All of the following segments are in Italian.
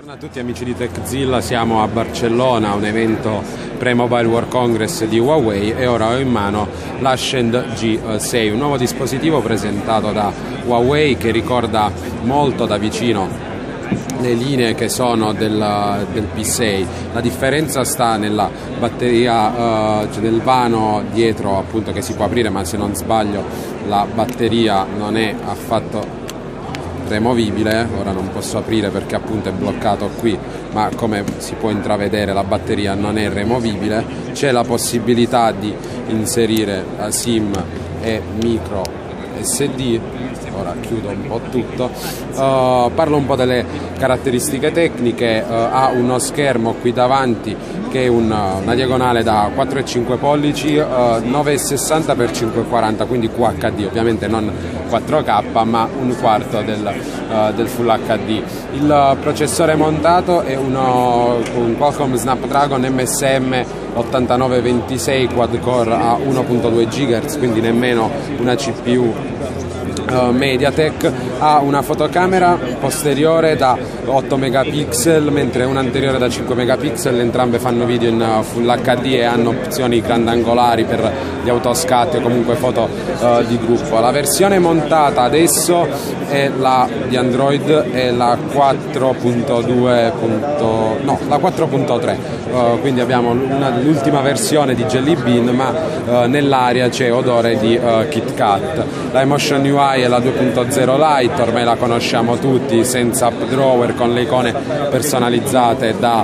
Buongiorno a tutti amici di TechZilla, siamo a Barcellona, un evento pre-Mobile World Congress di Huawei e ora ho in mano l'Ascend G6, un nuovo dispositivo presentato da Huawei che ricorda molto da vicino le linee che sono del P6. La differenza sta nella batteria, cioè nel vano dietro appunto che si può aprire, ma se non sbaglio la batteria non è affatto removibile. Ora non posso aprire perché appunto è bloccato qui, ma come si può intravedere la batteria non è removibile. C'è la possibilità di inserire SIM e micro SD. Ora chiudo un po' tutto, parlo un po' delle caratteristiche tecniche. Ha uno schermo qui davanti che è una diagonale da 4,5 pollici, 9,60 x 5,40, quindi QHD, ovviamente non 4K ma un quarto del Full HD. Il processore montato è un Qualcomm Snapdragon MSM 8926 quad core a 1.2 GHz, quindi nemmeno una CPU MediaTek. Ha una fotocamera posteriore da 8 megapixel mentre una anteriore da 5 megapixel, entrambe fanno video in Full HD e hanno opzioni grandangolari per gli autoscatti o comunque foto di gruppo. La versione montata adesso è la di Android, è la 4.2, no, la 4.3, quindi abbiamo l'ultima versione di Jelly Bean, ma nell'aria c'è odore di KitKat. La Emotion UI è la 2.0 Lite, ormai la conosciamo tutti, senza app drawer, con le icone personalizzate da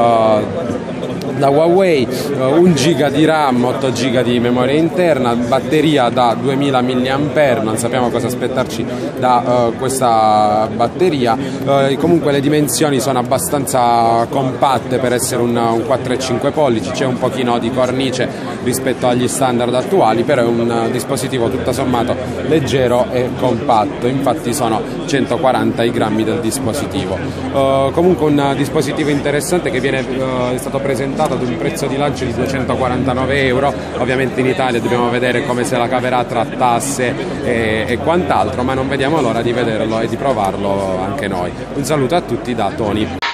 Huawei, 1 GB di RAM, 8 GB di memoria interna, batteria da 2000 mAh, non sappiamo cosa aspettarci da questa batteria. Comunque le dimensioni sono abbastanza compatte per essere un 4,5 pollici, c'è un pochino di cornice rispetto agli standard attuali, però è un dispositivo tutto sommato leggero e compatto, infatti sono 140 i grammi del dispositivo. Comunque un dispositivo interessante che è stato presentato ad un prezzo di lancio di 249 euro. Ovviamente in Italia dobbiamo vedere come se la caverà tra tasse e quant'altro, ma non vediamo l'ora di vederlo e di provarlo anche noi. Un saluto a tutti da Tony.